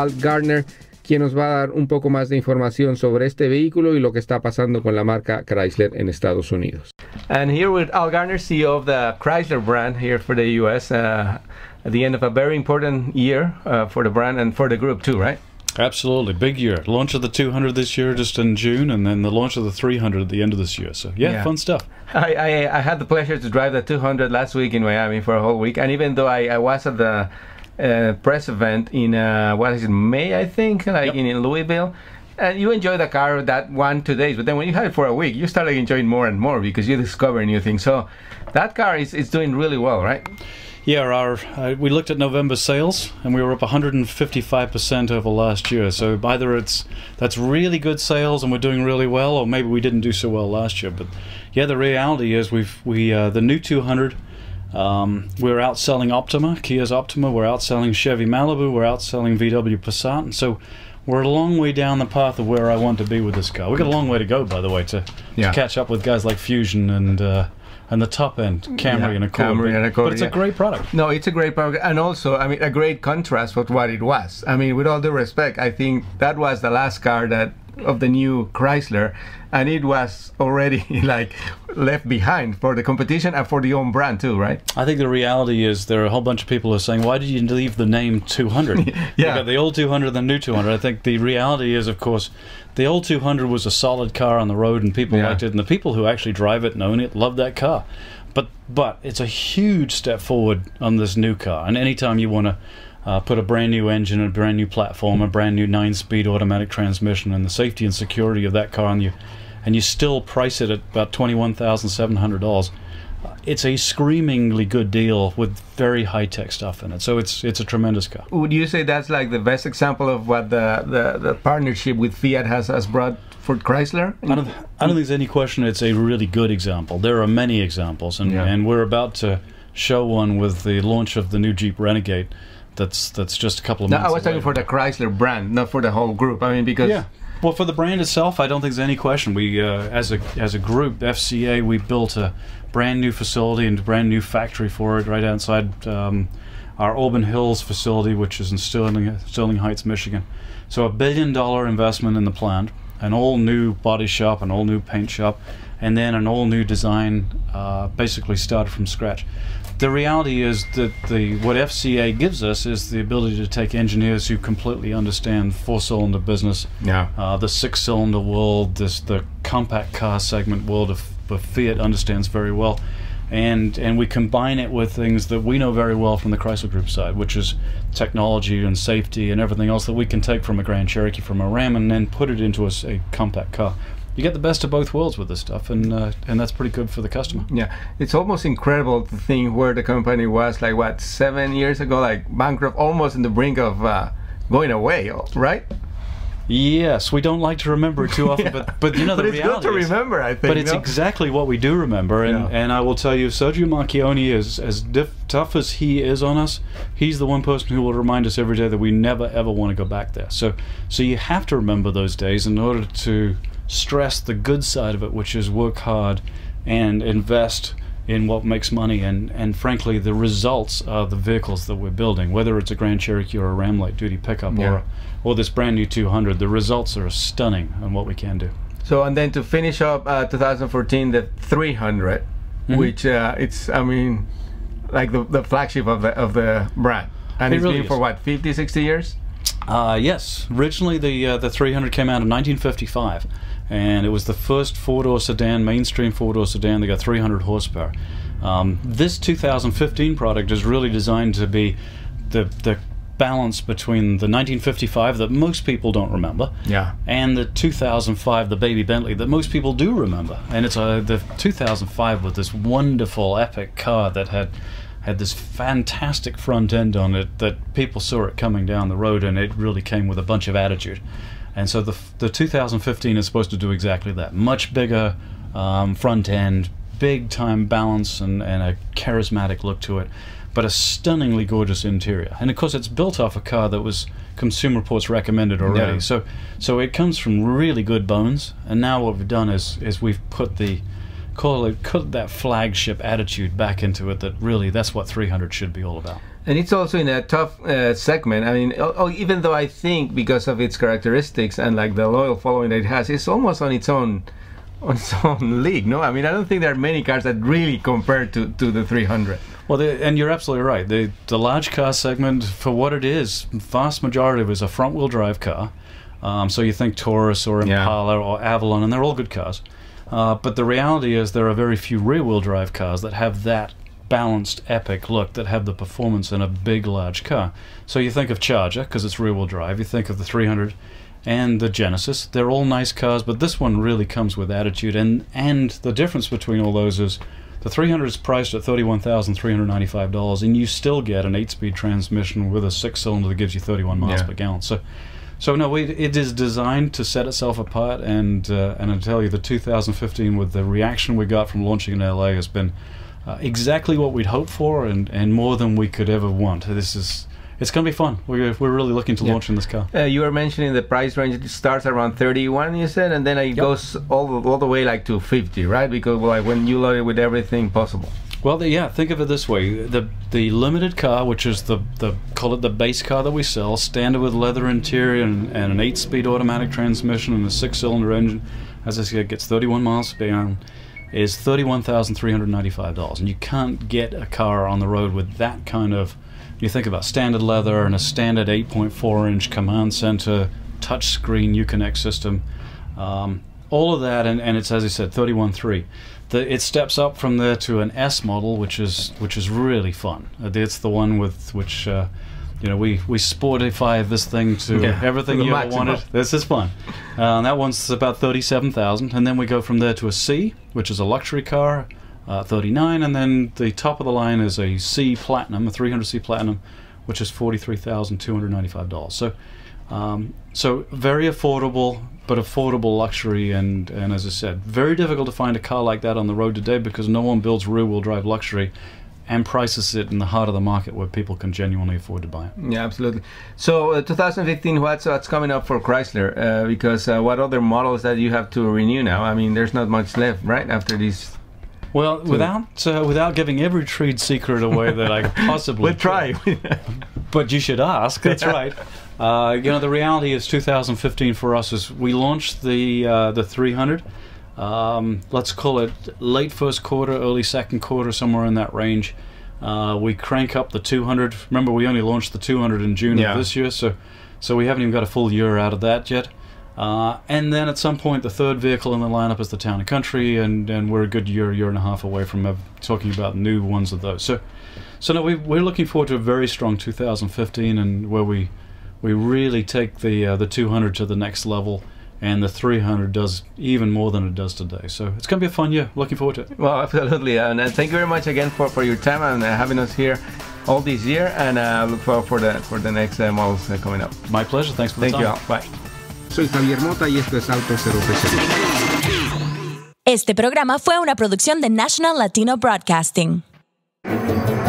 Al Gardner, quien nos va a dar un poco más de información sobre este vehículo y lo que está pasando con la marca Chrysler en Estados Unidos. And here with Al Gardner, CEO of the Chrysler brand here for the US, at the end of a very important year for the brand and for the group too, right? Absolutely, big year. Launch of the 200 this year, just in June, and then the launch of the 300 at the end of this year. So yeah. Fun stuff. I had the pleasure to drive the 200 last week in Miami for a whole week, and even though I was at the press event in what is it, May, I think, like in Louisville, and you enjoy the car that 2 days, but then when you have it for a week, you start enjoying more and more because you discover new things. So that car is doing really well, right? Yeah, we looked at November sales, and we were up 155% over last year. So either that's really good sales and we're doing really well, or maybe we didn't do so well last year. But yeah, the reality is the new 200. We're outselling Optima, Kia's Optima. We're outselling Chevy Malibu. We're outselling VW Passat. And so we're a long way down the path of where I want to be with this car. We've got a long way to go, by the way, to catch up with guys like Fusion and the top end Camry and Accord. But it's a great product. No, it's a great product, and also, I mean, a great contrast with what it was. I mean, with all due respect, I think that was the last car of the new Chrysler, and it was already like left behind for the competition and for the own brand too, right? I think the reality is there are a whole bunch of people who are saying, why did you leave the name 200? You got the old 200 and the new 200. I think the reality is, of course, the old 200 was a solid car on the road and people liked it, and the people who actually drive it and own it love that car. But it's a huge step forward on this new car, and anytime you want to put a brand new engine, a brand new platform, a brand new 9-speed automatic transmission, and the safety and security of that car, and you still price it at about $21,700, it's a screamingly good deal with very high-tech stuff in it. So it's a tremendous car. Would you say that's like the best example of what the partnership with Fiat has brought for Chrysler? I don't think there's any question it's a really good example. There are many examples, and we're about to show one with the launch of the new Jeep Renegade. That's just a couple of months away. I was talking for the Chrysler brand, not for the whole group. I mean, because well, for the brand itself, I don't think there's any question. We, as a group, FCA, we built a brand new facility and a brand new factory for it right outside our Auburn Hills facility, which is in Sterling Heights, Michigan. So $1 billion investment in the plant, an all new body shop, an all new paint shop, and then an all new design, basically started from scratch. The reality is that what FCA gives us is the ability to take engineers who completely understand four-cylinder business, the six-cylinder world, the compact car segment world of Fiat understands very well, and we combine it with things that we know very well from the Chrysler Group side, which is technology and safety and everything else that we can take from a Grand Cherokee, from a Ram, and then put it into a compact car. You get the best of both worlds with this stuff, and that's pretty good for the customer. Yeah, it's almost incredible to think where the company was, like, what, 7 years ago, like bankrupt, almost in the brink of going away, right? Yes, we don't like to remember it too often, but you know, but the it's reality good to remember, I think. But it's exactly what we do remember, and I will tell you, Sergio Marchionne is as tough as he is on us. He's the one person who will remind us every day that we never ever want to go back there. So you have to remember those days in order to stress the good side of it, which is work hard and invest in what makes money, and frankly the results are the vehicles that we're building, whether it's a Grand Cherokee or a Ram light duty pickup or this brand new 200. The results are stunning on what we can do. So, and then to finish up 2014, the 300, which it's, I mean, like the flagship of the brand, and it's really been for what, 50, 60 years? Yes, originally the 300 came out in 1955, and it was the first four-door sedan, mainstream four-door sedan that got 300 horsepower. This 2015 product is really designed to be the balance between the 1955 that most people don't remember, and the 2005, the baby Bentley, that most people do remember. And it's the 2005 with this wonderful epic car that had this fantastic front end on it, that people saw it coming down the road, and it really came with a bunch of attitude. And so the 2015 is supposed to do exactly that. Much bigger front end, big time balance, and a charismatic look to it, but a stunningly gorgeous interior. And of course it's built off a car that was Consumer Reports recommended already. So it comes from really good bones, and now what we've done is we've put that flagship attitude back into it, that really that's what 300 should be all about. And it's also in a tough segment. I mean, even though I think because of its characteristics and like the loyal following that it has, it's almost on its own league. No, I mean, I don't think there are many cars that really compare to the 300. Well, and you're absolutely right. The large car segment, for what it is, vast majority of it is a front-wheel drive car. So you think Taurus or Impala or Avalon, and they're all good cars. But the reality is there are very few rear-wheel drive cars that have that balanced, epic look, that have the performance in a big, large car. So you think of Charger, because it's rear-wheel drive. You think of the 300 and the Genesis. They're all nice cars, but this one really comes with attitude. And the difference between all those is the 300 is priced at $31,395, and you still get an 8-speed transmission with a 6-cylinder that gives you 31 miles per gallon. So no, it is designed to set itself apart, and I tell you, the 2015, with the reaction we got from launching in LA, has been exactly what we'd hoped for, and more than we could ever want. It's going to be fun. We're really looking to launch in this car. You were mentioning the price range. It starts around 31, you said, and then it goes all the way like to 50, right? Because like when you load it with everything possible. Well, think of it this way: the limited car, which is call it the base car that we sell, standard with leather interior and an 8-speed automatic transmission and a 6-cylinder engine, as I said, gets 31 miles per gallon, is $31,395, and you can't get a car on the road with that kind of. You think about standard leather and a standard 8.4-inch command center, touchscreen Uconnect system, all of that, and it's, as I said, 31.3. It steps up from there to an S model, which is really fun. It's the one with which we sportify this thing to everything you ever wanted. This is fun. And that one's about $37,000, and then we go from there to a C, which is a luxury car. 39, and then the top of the line is a C Platinum, a 300C Platinum, which is $43,295. So very affordable, but affordable luxury, and as I said, very difficult to find a car like that on the road today because no one builds rear-wheel drive luxury and prices it in the heart of the market where people can genuinely afford to buy it. Yeah, absolutely. So 2015, what's coming up for Chrysler? Because what other models that you have to renew now? I mean, there's not much left, right, after these. Well, without giving every trade secret away that I possibly we'll try. But you should ask. That's right. The reality is 2015 for us is we launched the 300. Let's call it late first quarter, early second quarter, somewhere in that range. We crank up the 200. Remember, we only launched the 200 in June of this year, so we haven't even got a full year out of that yet. And then at some point, the third vehicle in the lineup is the Town & Country, and we're a good year and a half away from talking about new ones of those. So no, we're looking forward to a very strong 2015, and where we really take the 200 to the next level, and the 300 does even more than it does today. So it's going to be a fun year. Looking forward to it. Well, absolutely, and thank you very much again for your time and having us here all this year, and look forward for the next models coming up. My pleasure. Thanks for the time. Thank you all. Bye. Soy Javier Mota y esto es Auto 0 Pesos. Este programa fue una producción de National Latino Broadcasting.